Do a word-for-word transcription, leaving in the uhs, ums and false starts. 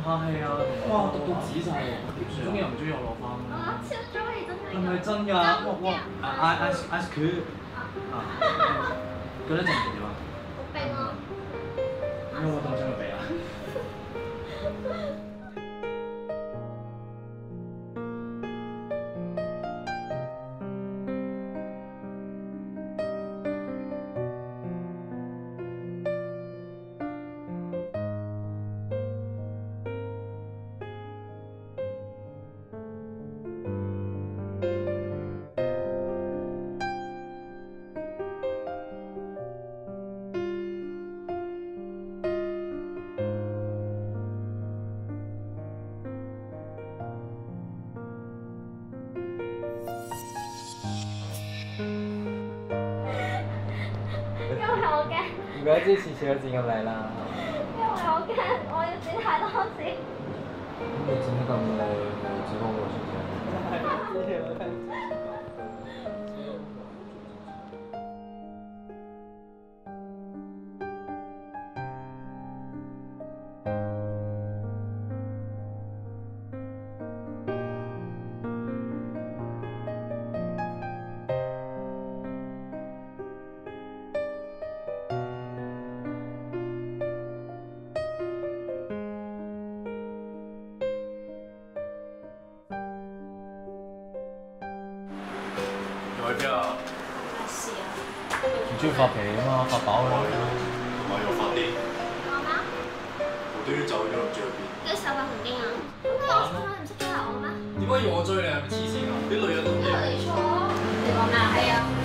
拍戲啊，哇讀到紙晒喎，中意又唔中意我攞翻。 我超中意，真係。 係咪真㗎？哇哇！I I ask you 啊，覺得正唔正啊？ 好冰咯。 有冇凍親個鼻啊？唔怪之次次都剪咁靚啦。 因為我驚我要剪太多次。 你剪得咁靚，剪好我先剪。去邊啊？ 咩事啊？ 唔中意發脾氣啊嘛，發飽啦。 同埋又發癲。 我咩？ 無端端走咗唔知去邊。 你手法同驚啊？咁你我從來唔識追我咩？ 點解要我追你啊？係咪黐線啊？ 啲女人都你錯。你講咩啊？係啊。